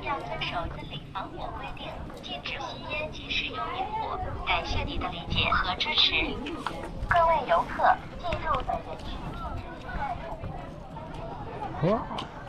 要遵守自理防火规定，禁止吸烟及使用烟火。感谢你的理解和支持。各位游客，记住在人群禁止膝盖处。